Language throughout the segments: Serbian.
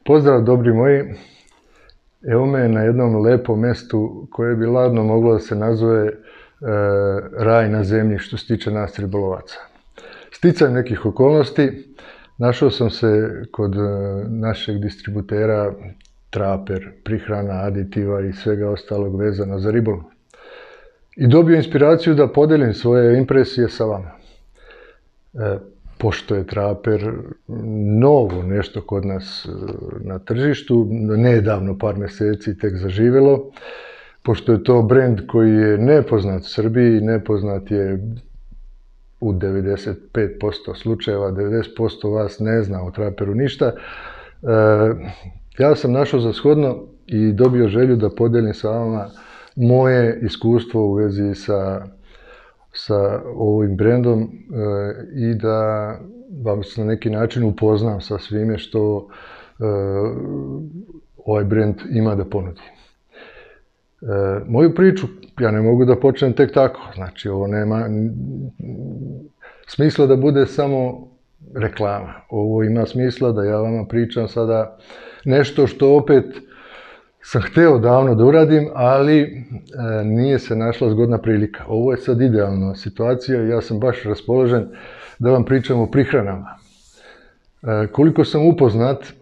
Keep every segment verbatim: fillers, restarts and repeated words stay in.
Pozdrav, dobri moji. Evo me na jednom lepom mjestu koje bi ladno moglo da se nazove e, raj na zemlji što se tiče nas ribolovaca. Sticajem nekih okolnosti našao sam se kod e, našeg distributera Traper, prihrana, aditiva i svega ostalog vezano za ribolov. I dobio inspiraciju da podelim svoje impresije sa vama. E, pošto je Traper novo nešto kod nas na tržištu, nedavno, par mjeseci tek zaživjelo, pošto je to brend koji je nepoznat u Srbiji, nepoznat je u devedeset pet posto slučajeva, devedeset posto vas ne zna o Traperu ništa, e, ja sam našao za shodno i dobio želju da podelim sa vama moje iskustvo u vezi sa sa ovim brendom e, i da vam se na neki način upoznam sa svime što e, ovaj brend ima da ponudi. E, moju priču ja ne mogu da počnem tek tako, znači ovo nema smisla da bude samo reklama. Ovo ima smisla da ja vama pričam sada nešto što opet sam hteo davno da uradim, ali e, nije se našla zgodna prilika. Ovo je sad idealna situacija i ja sam baš raspoložen da vam pričam o prihranama. E, koliko sam upoznat e,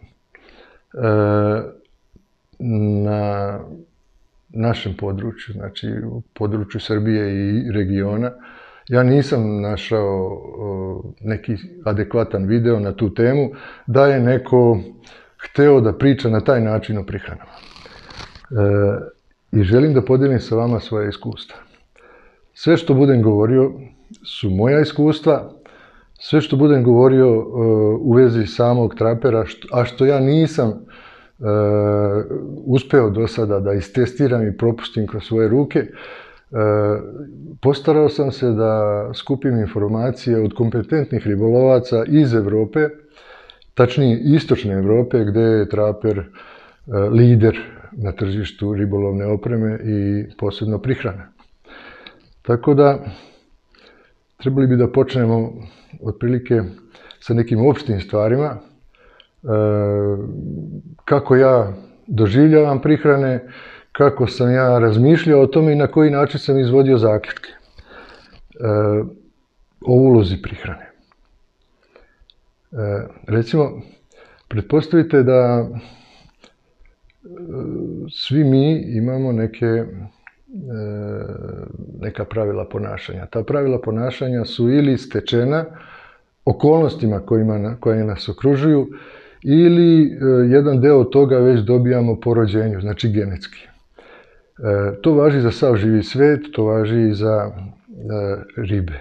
na našem području, znači u području Srbije i regiona, ja nisam našao o, neki adekvatan video na tu temu da je neko hteo da priča na taj način o prihranama. E, I želim da podijelim sa vama svoje iskustva. Sve što budem govorio su moja iskustva, sve što budem govorio e, u vezi samog Trapera, što, a što ja nisam e, uspeo do sada da istestiram i propustim kroz svoje ruke, e, postarao sam se da skupim informacije od kompetentnih ribolovaca iz Evrope, tačnije istočne Evrope, gde je Traper e, lider na tržištu ribolovne opreme i posebno prihrane. Tako da, trebali bi da počnemo otprilike sa nekim opštim stvarima, e, kako ja doživljavam prihrane, kako sam ja razmišljao o tome i na koji način sam izvodio zaključke e, o ulozi prihrane. E, recimo, pretpostavite da svi mi imamo neke, neka pravila ponašanja. Ta pravila ponašanja su ili stečena okolnostima kojima, koje nas okružuju, ili jedan deo toga već dobijamo po rođenju, znači genetski. To važi za sav živi svet, to važi i za ribe.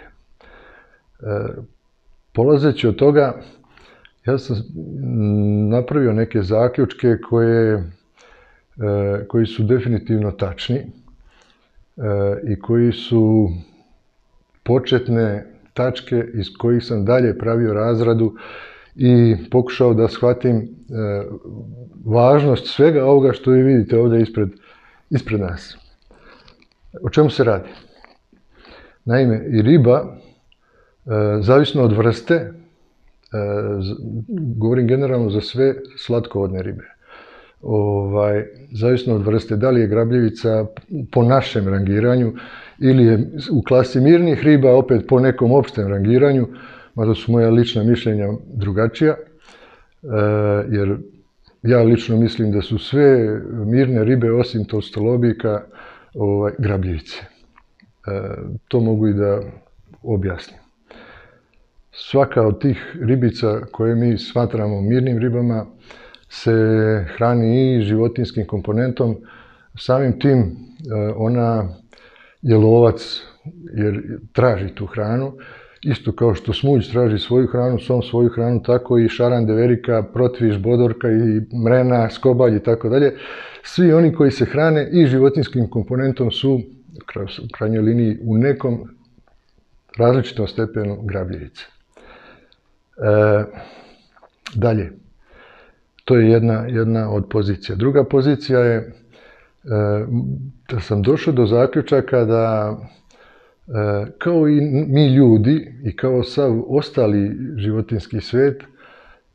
Polazeći od toga, ja sam napravio neke zaključke koje koji su definitivno tačni i koji su početne tačke iz kojih sam dalje pravio razradu i pokušao da shvatim važnost svega ovoga što vi vidite ovdje ispred, ispred nas. O čemu se radi? Naime, i riba, zavisno od vrste, govorim generalno za sve slatkovodne ribe, Ovaj, zavisno od vrste, da li je grabljivica po našem rangiranju ili je u klasi mirnih riba, opet po nekom opštem rangiranju, mada su moja lična mišljenja drugačija, e, jer ja lično mislim da su sve mirne ribe, osim tolstolobika, ovaj, grabljivice. E, to mogu i da objasnim. Svaka od tih ribica koje mi smatramo mirnim ribama se hrani i životinskim komponentom, samim tim ona je lovac jer traži tu hranu, isto kao što smuđ traži svoju hranu, som svoju hranu, tako i šaran, deverika, protviš, bodorka i mrena, skobalj i tako dalje. Svi oni koji se hrane i životinskim komponentom su u krajnjoj liniji u nekom različitom stepenu grabljivice. E, dalje. To je jedna, jedna od pozicija. Druga pozicija je e, da sam došao do zaključaka da e, kao i mi ljudi i kao sav ostali životinski svet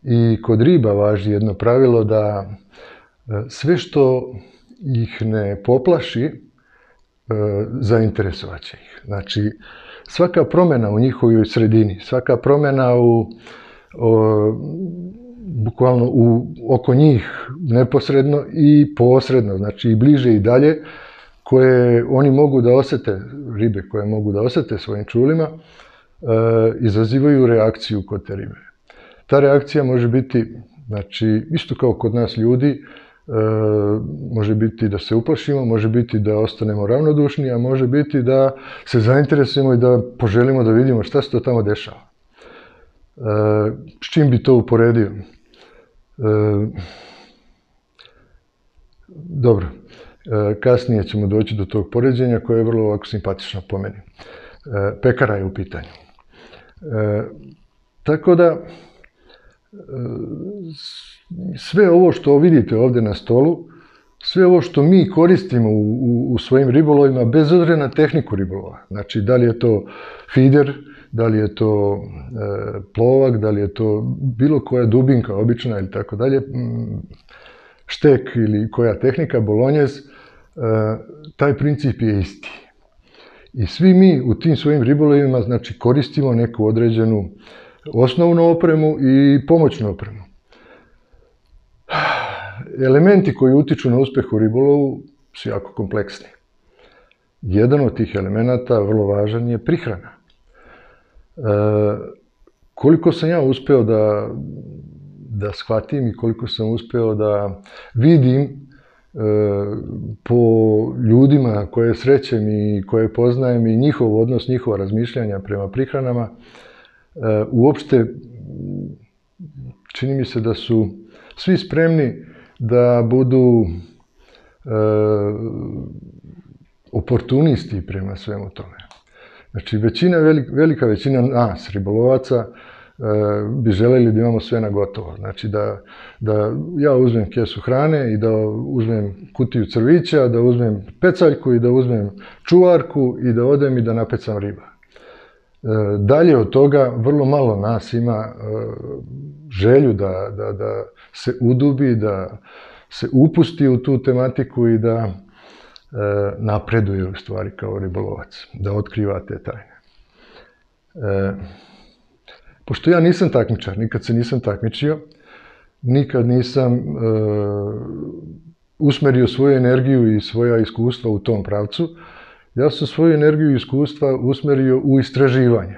I kod riba važi jedno pravilo da sve što ih ne poplaši, zainteresovat će ih. Znači, svaka promjena u njihovoj sredini, svaka promjena u, o, bukvalno u, oko njih neposredno i posredno, znači i bliže i dalje, koje oni mogu da osete, ribe koje mogu da osete svojim čulima, e, izazivaju reakciju kod te ribe. Ta reakcija može biti, znači, isto kao kod nas ljudi, e, može biti da se uplašimo, može biti da ostanemo ravnodušni, a može biti da se zainteresujemo i da poželimo da vidimo šta se to tamo dešava. E, s čim bi to uporedio? E, dobro, e, kasnije ćemo doći do tog poređenja koje je vrlo ovako simpatično po meni. E, pekara je u pitanju. E, tako da, sve ovo što vidite ovdje na stolu, sve ovo što mi koristimo u, u, u svojim ribolovima, bez obzira na tehniku ribolova, znači da li je to feeder, da li je to e, plovak, da li je to bilo koja dubinka obična ili tako dalje, štek ili koja tehnika, bolonjez, e, taj princip je isti. I svi mi u tim svojim ribolovima, znači, koristimo neku određenu osnovnu opremu i pomoćnu opremu. Elementi koji utiču na uspjeh u ribolovu su jako kompleksni. Jedan od tih elemenata, vrlo važan, je prihrana. E, koliko sam ja uspeo da, da shvatim i koliko sam uspeo da vidim e, po ljudima koje srećem i koje poznajem i njihov odnos, njihova razmišljanja prema prihranama, e, uopšte čini mi se da su svi spremni da budu e, oportunisti prema svemu tome. Znači, većina, velika većina nas, ribolovaca, e, bi željeli da imamo sve na gotovo. Znači, da, da ja uzmem kesu hrane i da uzmem kutiju crvića, da uzmem pecaljku i da uzmem čuvarku i da odem i da napecam riba. E, dalje od toga, vrlo malo nas ima e, želju da, da, da se udubi, da se upusti u tu tematiku i da e, napreduje u stvari kao ribolovac, da otkriva te tajne. E, pošto ja nisam takmičar, nikad se nisam takmičio, nikad nisam e, usmerio svoju energiju i svoja iskustva u tom pravcu, ja sam svoju energiju i iskustva usmerio u istraživanje.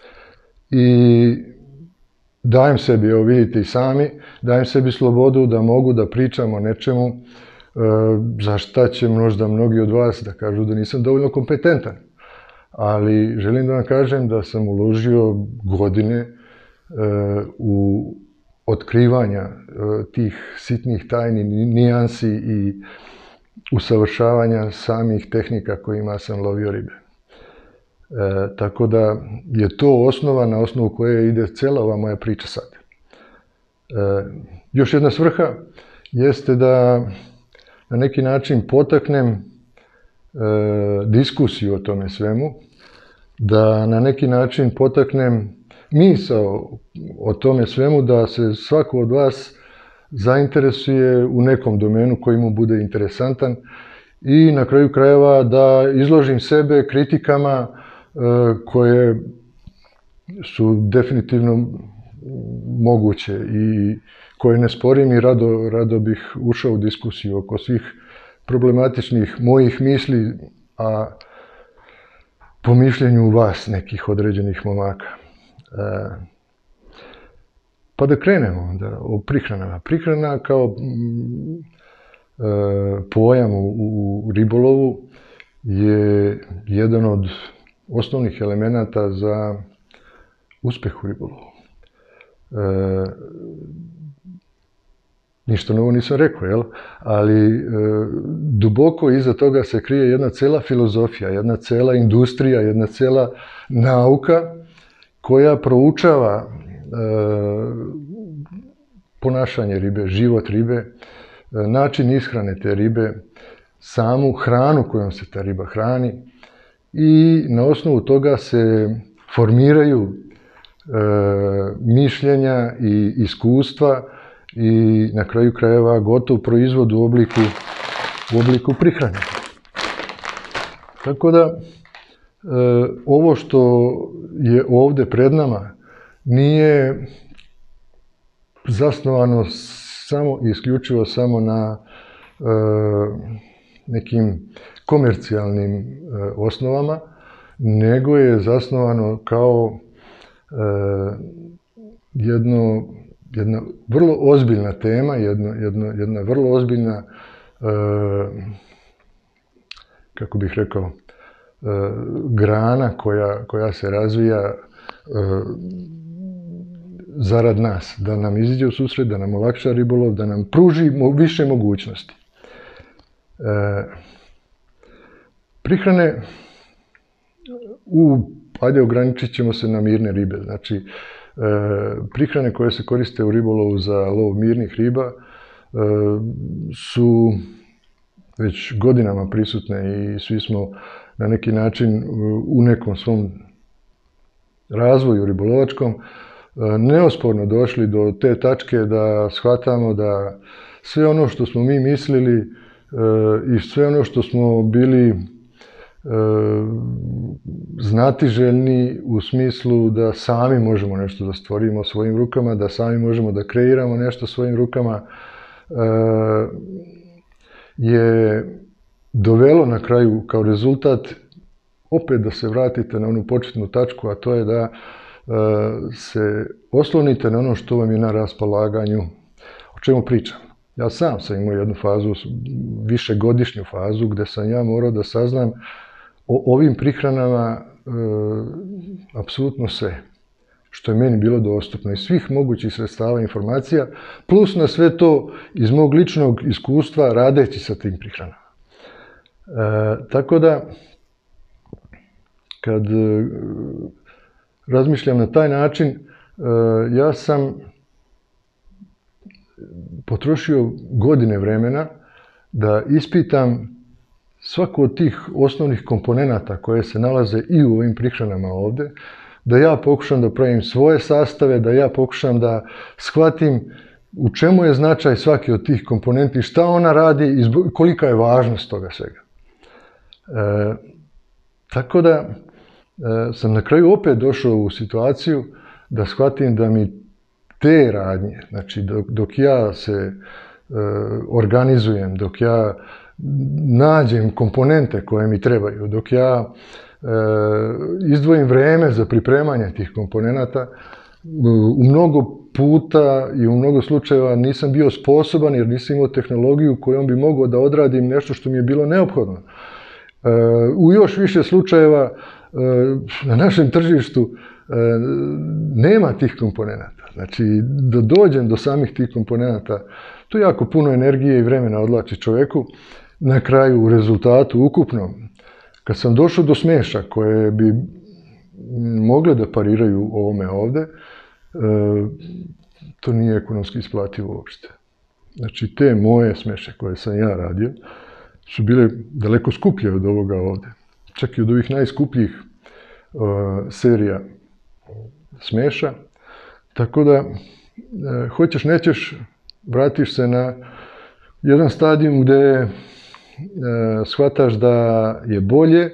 I dajem sebi, evo vidite i sami, dajem sebi slobodu da mogu da pričam o nečemu e, za šta će možda mnogi od vas da kažu da nisam dovoljno kompetentan. Ali želim da vam kažem da sam uložio godine e, u otkrivanja e, tih sitnih tajni, nijansi i usavršavanja samih tehnika kojima sam lovio ribe. E, tako da je to osnova na osnovu koje ide cela ova moja priča sad. E, još jedna svrha jeste da na neki način potaknem e, diskusiju o tome svemu, da na neki način potaknem misao o tome svemu, da se svako od vas zainteresuje u nekom domenu koji mu bude interesantan i na kraju krajeva da izložim sebe kritikama koje su definitivno moguće i koje ne sporim i rado, rado bih ušao u diskusiju oko svih problematičnih mojih misli, a po mišljenju vas, nekih određenih momaka. E, pa da krenemo onda o prihranama. Prihrana kao mm, e, pojam u, u ribolovu je jedan od osnovnih elemenata za uspjeh u ribolovu. E, ništa novo nisam rekao, jel? Ali e, duboko iza toga se krije jedna cela filozofija, jedna cela industrija, jedna cela nauka koja proučava e, ponašanje ribe, život ribe, e, način ishrane te ribe, samu hranu kojom se ta riba hrani, i na osnovu toga se formiraju mišljenja i iskustva i na kraju krajeva gotov proizvod u obliku, u obliku prihrane. Tako da, ovo što je ovdje pred nama nije zasnovano samo i isključivo samo na nekim komercijalnim osnovama, nego je zasnovano kao jedno, jedna vrlo ozbiljna tema, jedno, jedno, jedna vrlo ozbiljna, kako bih rekao, grana koja, koja se razvija zarad nas, da nam iziđe u susret, da nam olakša ribolov, da nam pruži više mogućnosti. E, prihrane, u, ajde ograničit ćemo se na mirne ribe, znači e, prihrane koje se koriste u ribolovu za lov mirnih riba e, su već godinama prisutne i svi smo na neki način u nekom svom razvoju ribolovačkom neosporno došli do te tačke da shvatamo da sve ono što smo mi mislili i sve ono što smo bili znatiželjni u smislu da sami možemo nešto da stvorimo svojim rukama, da sami možemo da kreiramo nešto svojim rukama, je dovelo na kraju kao rezultat opet da se vratite na onu početnu tačku, a to je da se oslonite na ono što vam je na raspolaganju. O čemu pričam? Ja sam sam imao jednu fazu, višegodišnju fazu, gde sam ja morao da saznam o ovim prihranama e, apsolutno sve što je meni bilo dostupno iz svih mogućih sredstava informacija, plus na sve to iz mog ličnog iskustva radeći sa tim prihranama. E, tako da, kad e, razmišljam na taj način, e, ja sam potrošio godine vremena da ispitam svaku od tih osnovnih komponenata koje se nalaze i u ovim prihranama ovde, da ja pokušam da pravim svoje sastave, da ja pokušam da shvatim u čemu je značaj svake od tih komponenti, šta ona radi i kolika je važnost toga svega. E, tako da e, sam na kraju opet došao u situaciju da shvatim da mi te radnje, znači dok, dok ja se e, organizujem, dok ja nađem komponente koje mi trebaju, dok ja e, izdvojim vreme za pripremanje tih komponenata, u mnogo puta i u mnogo slučajeva nisam bio sposoban jer nisam imao tehnologiju kojom bi mogao da odradim nešto što mi je bilo neophodno. E, u još više slučajeva e, na našem tržištu e, nema tih komponenata. Znači, da dođem do samih tih komponenata, to jako puno energije i vremena odlači čovjeku. Na kraju, u rezultatu ukupnom, kad sam došao do smeša koje bi mogle da pariraju ovome ovde, to nije ekonomski isplativo uopšte. Znači, te moje smeše koje sam ja radio su bile daleko skuplje od ovoga ovde. Čak i od ovih najskupljih serija smeša. Tako da, hoćeš, nećeš, vratiš se na jedan stadijum gde shvataš da je bolje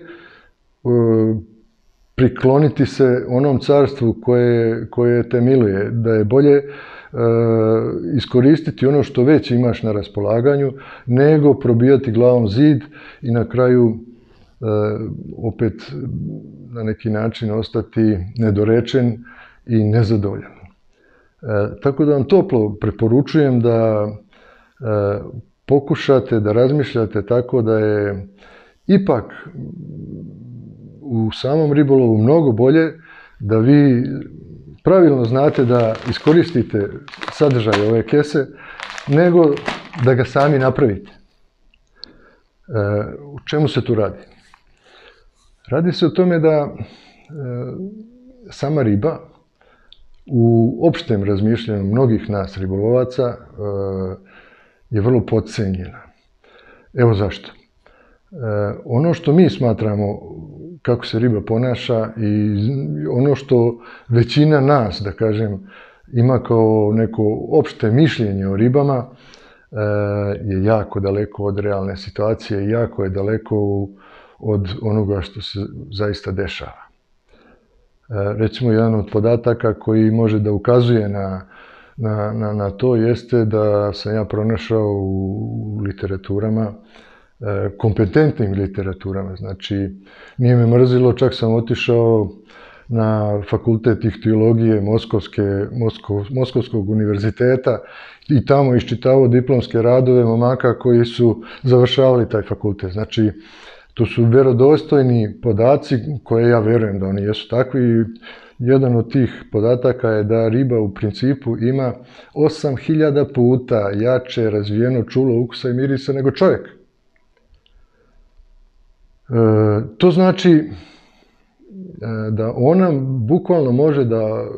prikloniti se onom carstvu koje, koje te miluje, da je bolje iskoristiti ono što već imaš na raspolaganju, nego probijati glavom zid i na kraju opet na neki način ostati nedorečen i nezadovoljan. Tako da vam toplo preporučujem da pokušate da razmišljate tako da je ipak u samom ribolovu mnogo bolje da vi pravilno znate da iskoristite sadržaj ove kese, nego da ga sami napravite. U čemu se tu radi? Radi se o tome da sama riba u opštem razmišljanju mnogih nas ribolovaca je vrlo podcenjena. Evo zašto. Ono što mi smatramo kako se riba ponaša i ono što većina nas, da kažem, ima kao neko opšte mišljenje o ribama, je jako daleko od realne situacije i jako je daleko od onoga što se zaista dešava. Recimo, jedan od podataka koji može da ukazuje na, na, na, na to jeste da sam ja pronašao u literaturama, kompetentnim literaturama. Znači, nije me mrzilo, čak sam otišao na fakultet ihtiologije Moskovske, Moskov, Moskovskog univerziteta i tamo iščitavao diplomske radove momaka koji su završavali taj fakultet. Znači, to su vjerodostojni podaci koje ja verujem da oni jesu takvi. Jedan od tih podataka je da riba u principu ima osam hiljada puta jače razvijeno čulo ukusa i mirisa nego čovjek. E, to znači da ona bukvalno može da,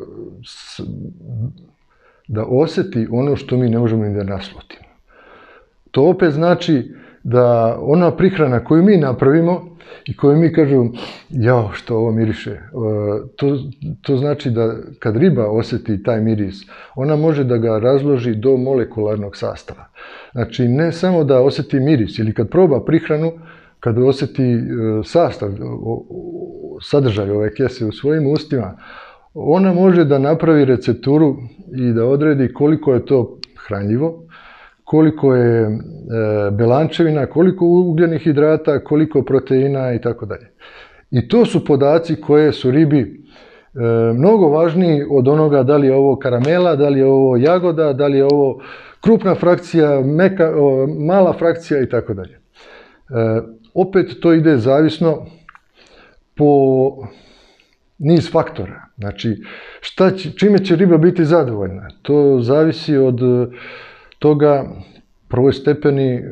da osjeti ono što mi ne možemo ni da naslutimo. To opet znači da ona prihrana koju mi napravimo i koju mi kažemo, jao, što ovo miriše, to, to znači da kad riba osjeti taj miris, ona može da ga razloži do molekularnog sastava. Znači, ne samo da osjeti miris, ili kad proba prihranu, kad osjeti sastav, sadržaj ove kese u svojim ustima, ona može da napravi recepturu i da odredi koliko je to hranljivo, koliko je belančevina, koliko ugljenih hidrata, koliko proteina i tako dalje. I to su podaci koje su ribi mnogo važniji od onoga da li je ovo karamela, da li je ovo jagoda, da li je ovo krupna frakcija, meka, mala frakcija i tako dalje. Opet to ide zavisno po niz faktora. Znači, šta će, čime će riba biti zadovoljna? To zavisi od toga, prvoj stepeni, e,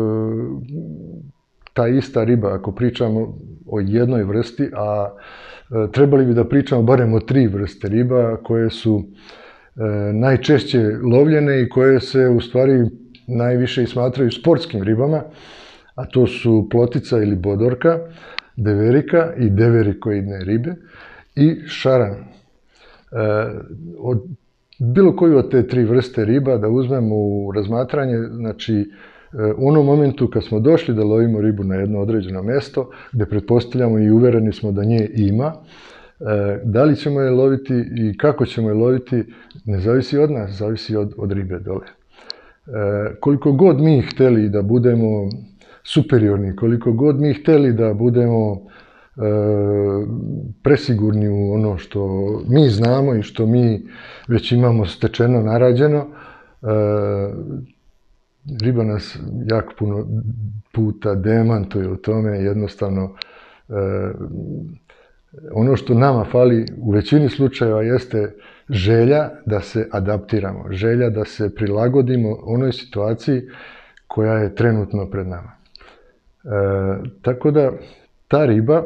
ta ista riba, ako pričamo o jednoj vrsti, a e, trebali bi da pričamo barem o tri vrste riba koje su e, najčešće lovljene i koje se u stvari najviše i smatraju sportskim ribama, a to su plotica ili bodorka, deverika i deverikoidne ribe i šaran. E, od bilo koju od te tri vrste riba da uzmemo u razmatranje, znači u onom momentu kad smo došli da lovimo ribu na jedno određeno mjesto, gdje pretpostavljamo i uvereni smo da nje ima, da li ćemo je loviti i kako ćemo je loviti, ne zavisi od nas, zavisi od, od ribe dole. Koliko god mi hteli da budemo superiorni, koliko god mi hteli da budemo E, presigurni u ono što mi znamo i što mi već imamo stečeno, narađeno, e, riba nas jako puno puta demantuje u tome. Jednostavno, e, ono što nama fali u većini slučajeva jeste želja da se adaptiramo, želja da se prilagodimo onoj situaciji koja je trenutno pred nama. E, tako da, ta riba,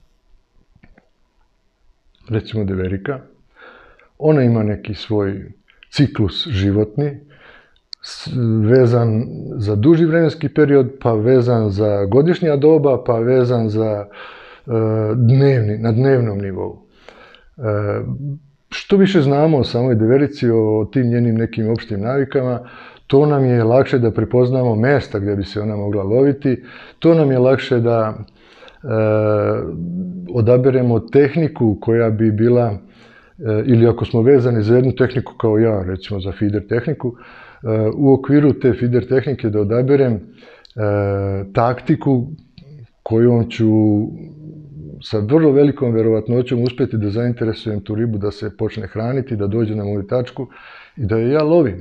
recimo deverika, ona ima neki svoj ciklus životni, vezan za duži vremenski period, pa vezan za godišnja doba, pa vezan za uh, dnevni, na dnevnom nivou. Uh, što više znamo o samoj deverici, o tim njenim nekim opštim navikama, to nam je lakše da prepoznamo mesta gdje bi se ona mogla loviti, to nam je lakše da E, odaberemo tehniku koja bi bila, e, ili ako smo vezani za jednu tehniku kao ja, recimo za feeder tehniku, e, u okviru te feeder tehnike da odaberem e, taktiku kojom ću sa vrlo velikom vjerovatnoćom uspjeti da zainteresujem tu ribu da se počne hraniti, da dođe na moju tačku i da je ja lovim.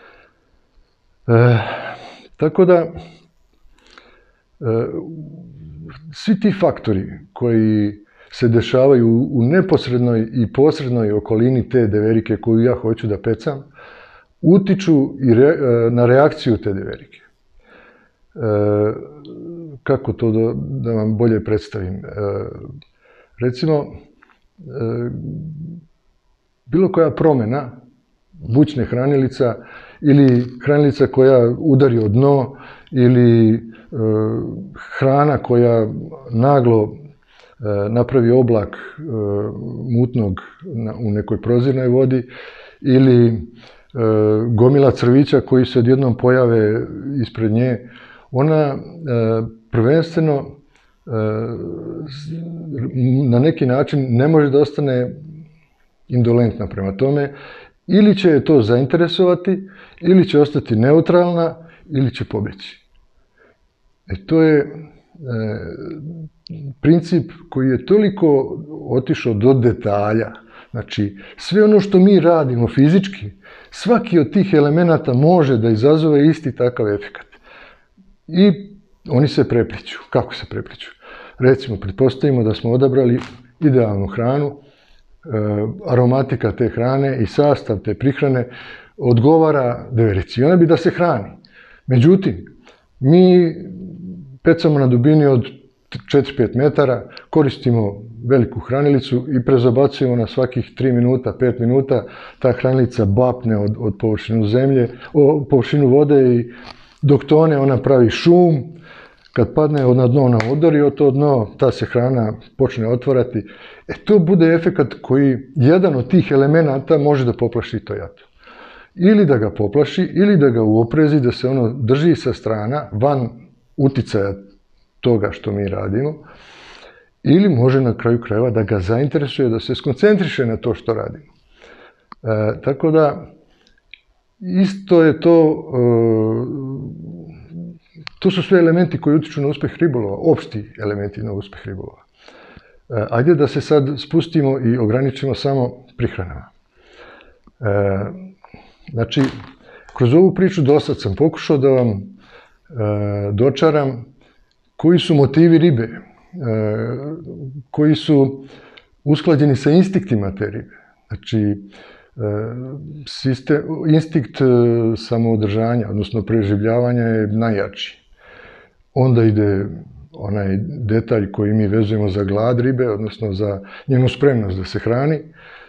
E, tako da, e, svi ti faktori koji se dešavaju u neposrednoj i posrednoj okolini te deverike koju ja hoću da pecam, utiču i re, na reakciju te deverike. E, kako to da, da vam bolje predstavim? E, recimo, e, bilo koja promjena vučne hranilica ili hranilica koja udari o dno ili hrana koja naglo napravi oblak mutnog u nekoj prozirnoj vodi ili gomila crvića koji se odjednom pojave ispred nje, ona prvenstveno na neki način ne može da ostane indolentna prema tome, ili će je to zainteresovati, ili će ostati neutralna, ili će pobjeći. E to je e, princip koji je toliko otišao do detalja. Znači, sve ono što mi radimo fizički, svaki od tih elemenata može da izazove isti takav efekat. I oni se prepliću. Kako se prepliću? Recimo, pretpostavimo da smo odabrali idealnu hranu, aromatika te hrane i sastav te prihrane odgovara deverici. Ona bi da se hrani. Međutim, mi pecamo na dubini od četiri do pet metara, koristimo veliku hranilicu i prezabacujemo na svakih tri minuta, pet minuta. Ta hranilica bapne od, od površinu zemlje, o, površinu vode i dok tone ona pravi šum. Kad padne na dno, ona odori od to dno, ta se hrana počne otvarati. E to bude efekat koji jedan od tih elemenata može da poplaši to jato. Ili da ga poplaši, ili da ga uoprezi, da se ono drži sa strana, van uticaja toga što mi radimo, ili može na kraju krajeva da ga zainteresuje, da se skoncentriše na to što radimo. E, tako da, isto je to, e, to su sve elementi koji utiču na uspeh ribolova, opšti elementi na uspeh ribolova. E, ajde da se sad spustimo i ograničimo samo prihranama. E, znači, kroz ovu priču do sad sam pokušao da vam e, dočaram koji su motivi ribe, e, koji su usklađeni sa instinktima te ribe. Znači, e, sistem, instinkt e, samoodržanja, odnosno preživljavanja je najjači. Onda ide onaj detalj koji mi vezujemo za glad ribe, odnosno za njenu spremnost da se hrani.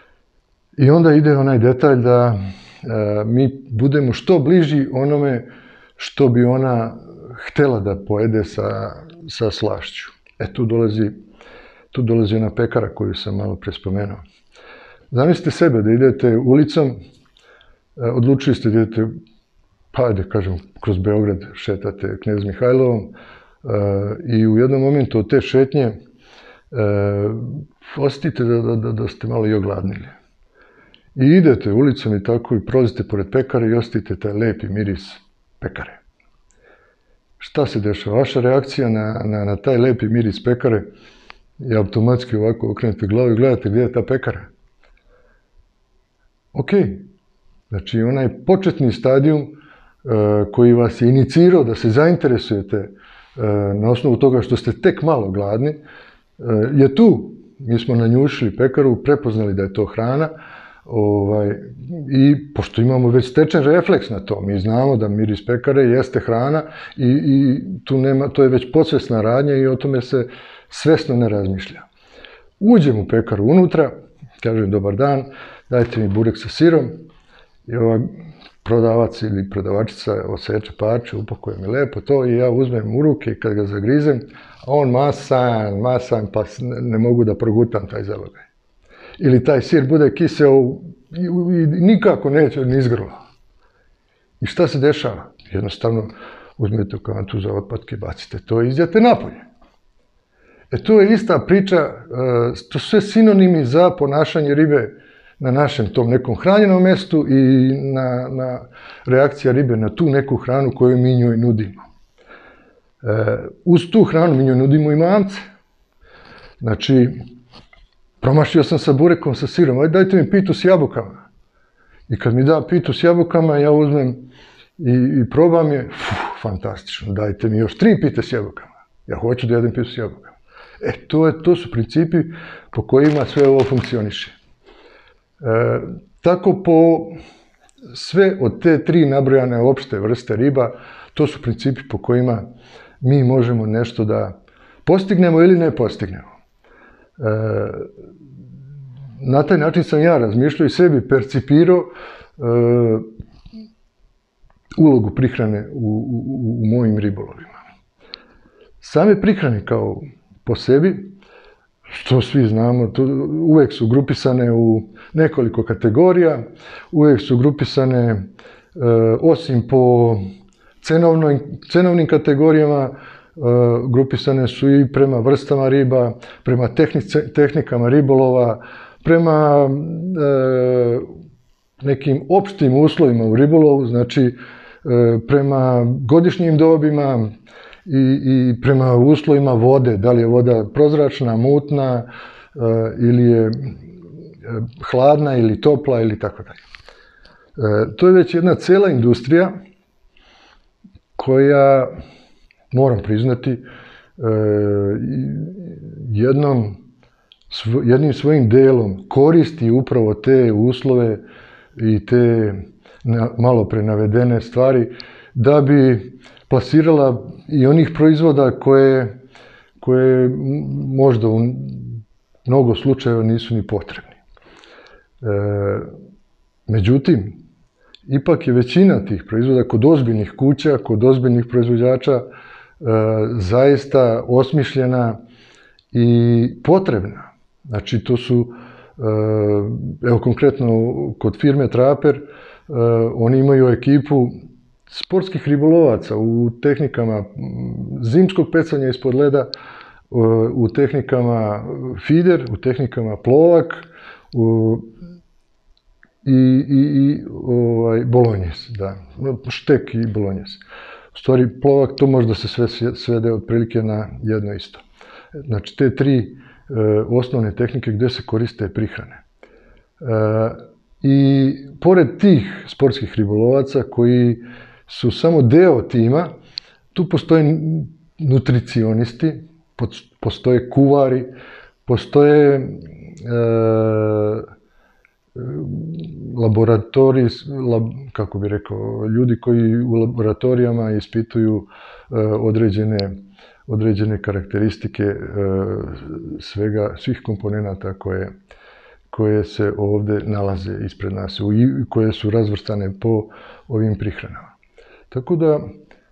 I onda ide onaj detalj da e, mi budemo što bliži onome što bi ona htela da pojede sa, sa slašću. E tu dolazi, tu dolazi ona pekara koju sam malo pre spomenuo. Zamislite sebe da idete ulicom, odlučili ste da idete, pa ajde kažem, kroz Beograd šetate Knez Mihajlovom i u jednom momentu od te šetnje osjetite da, da, da, da ste malo i ogladnili. I idete ulicom i tako i prolazite pored pekare i osjetite taj lepi miris pekare. Šta se dešava? Vaša reakcija na, na, na taj lepi miris pekare i automatski ovako okrenete glavu i gledate gdje je ta pekara. Ok, znači onaj početni stadijum uh, koji vas je inicirao da se zainteresujete uh, na osnovu toga što ste tek malo gladni, uh, je tu. Mi smo nanjušili pekaru, prepoznali da je to hrana, ovaj, i pošto imamo već stečen refleks na to, mi znamo da miris pekare jeste hrana i, i tu nema, to je već podsvesna radnja i o tome se svesno ne razmišlja. Uđem u pekaru unutra, kažem dobar dan, dajte mi burek sa sirom i ova prodavac ili prodavačica oseče parče, upakuje mi lepo to i ja uzmem u ruke i kad ga zagrizem, a on masan, masan, pa ne mogu da progutam taj zalogaj. Ili taj sir bude kiseo i, i nikako neće ni iz grla. I šta se dešava? Jednostavno uzmete u kantu za otpadke, bacite to i izdjete napolje. E to je ista priča, to su sve sinonimi za ponašanje ribe na našem tom nekom hranjenom mestu i na, na reakcija ribe na tu neku hranu koju mi njoj nudimo. E, uz tu hranu mi njoj nudimo i mamce. Znači, promašio sam sa burekom sa sirom, ajde dajte mi pitu s jabukama. I kad mi da pitu s jabukama, ja uzmem i, i probam je, fuh, fantastično, dajte mi još tri pite s jabukama. Ja hoću da jedem pitu s jabukama. E, to, je, to su principi po kojima sve ovo funkcioniše. E, tako po sve od te tri nabrojane opšte vrste riba, to su principi po kojima mi možemo nešto da postignemo ili ne postignemo. E, na taj način sam ja razmišljao i sebi percipirao e, ulogu prihrane u, u, u mojim ribolovima. Same prihrane kao po sebi što svi znamo, to uvijek su grupisane u nekoliko kategorija, uvijek su grupisane e, osim po cenovnoj, cenovnim kategorijama, e, grupisane su i prema vrstama riba, prema tehnice, tehnikama ribolova, prema e, nekim opštim uslovima u ribolovu, znači e, prema godišnjim dobima, I, i prema uslovima vode, da li je voda prozračna, mutna, e, ili je e, hladna ili topla ili tako dalje. E, to je već jedna cela industrija koja, moram priznati, e, jednom, svo, jednim svojim delom koristi upravo te uslove i te na, malo pre navedene stvari da bi plasirala i onih proizvoda koje, koje možda u mnogo slučajeva nisu ni potrebni. E, međutim, ipak je većina tih proizvoda kod ozbiljnih kuća, kod ozbiljnih proizvođača e, zaista osmišljena i potrebna. Znači, to su, e, evo konkretno kod firme Traper, e, oni imaju ekipu sportskih ribolovaca u tehnikama zimskog pecanja ispod leda, u tehnikama feeder, u tehnikama plovak u, i, i, i ovaj, bolonjes, da, štek i bolonjes. U stvari, plovak to možda se sve svede otprilike na jedno isto. Znači, te tri e, osnovne tehnike gdje se koriste prihrane. E, I pored tih sportskih ribolovaca koji su samo deo tima, tu postoje nutricionisti, postoje kuvari, postoje e, laboratoriji, lab, kako bi rekao, ljudi koji u laboratorijama ispituju e, određene, određene karakteristike e, svega, svih komponenata koje, koje se ovdje nalaze ispred nas i koje su razvrstane po ovim prihranama. Tako da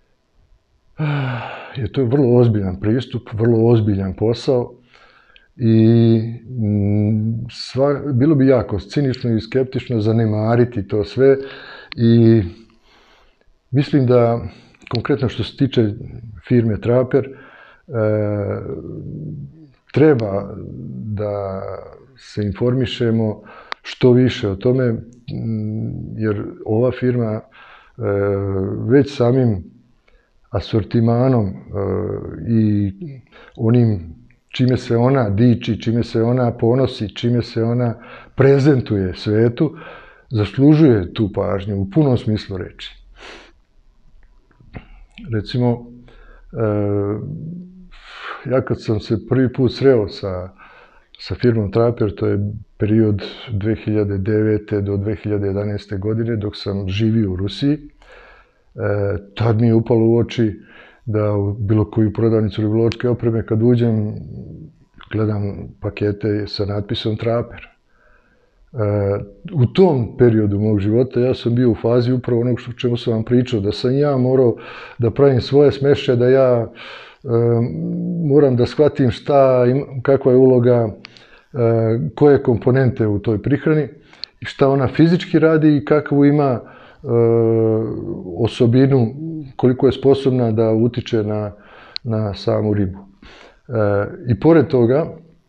je to vrlo ozbiljan pristup, vrlo ozbiljan posao i sva, bilo bi jako cinično i skeptično zanemariti to sve i mislim da, konkretno što se tiče firme Traper, e, treba da se informišemo što više o tome, jer ova firma već samim asortimanom i onim čime se ona diči, čime se ona ponosi, čime se ona prezentuje svetu, zaslužuje tu pažnju u punom smislu reči. Recimo, ja kad sam se prvi put sreo sa, sa firmom Traper, to je period dve hiljade devete do dve hiljade jedanaeste. godine, dok sam živio u Rusiji, e, tad mi je upalo u oči da u bilo koju prodavnicu ribolovačke opreme kad uđem, gledam pakete sa natpisom Traper. E, u tom periodu mog života ja sam bio u fazi upravo onog što čemu sam vam pričao, da sam ja morao da pravim svoje smeše, da ja e, moram da shvatim šta, kakva je uloga, koje komponente u toj prihrani i šta ona fizički radi i kakvu ima e, osobinu, koliko je sposobna da utiče na, na samu ribu. E, I pored toga,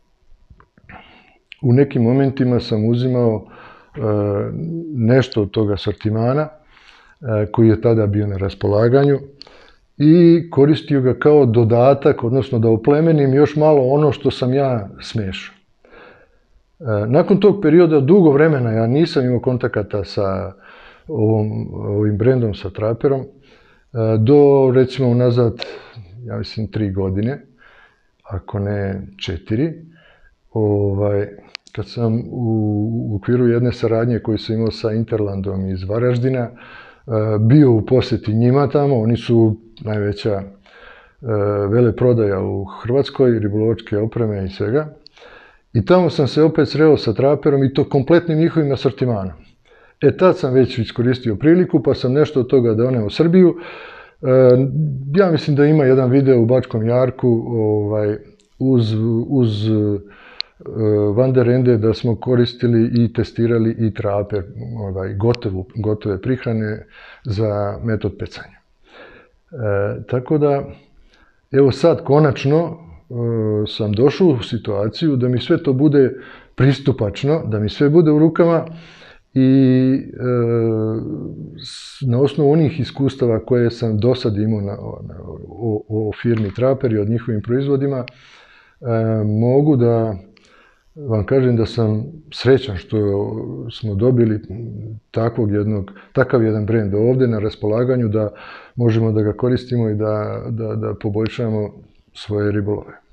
u nekim momentima sam uzimao e, nešto od toga asortimana e, koji je tada bio na raspolaganju i koristio ga kao dodatak, odnosno da oplemenim još malo ono što sam ja smešao. Nakon tog perioda, dugo vremena, ja nisam imao kontakata sa ovom, ovim brendom, sa Traperom, do recimo unazad, ja mislim, tri godine, ako ne četiri, ovaj, kad sam u, u okviru jedne saradnje koju sam imao sa Interlandom iz Varaždina, bio u posjeti njima tamo, oni su najveća veleprodaja u Hrvatskoj, ribolovačke opreme i svega. I tamo sam se opet sreo sa Traperom i to kompletnim njihovim asortimanom. E tad sam već iskoristio priliku, pa sam nešto od toga doneo u Srbiju. E, ja mislim da ima jedan video u Bačkom Jarku ovaj, uz, uz Van der Ende da smo koristili i testirali i trape, ovaj, gotovu, gotove prihrane za metod pecanja. E, tako da, evo sad konačno e, sam došao u situaciju da mi sve to bude pristupačno, da mi sve bude u rukama i e, na osnovu onih iskustava koje sam do sad imao na, na, o, o firmi Traper i od njihovim proizvodima, e, mogu da vam kažem da sam srećan što smo dobili takvog jednog, takav jedan brend ovdje na raspolaganju da možemo da ga koristimo i da, da, da poboljšamo svoje ribolove.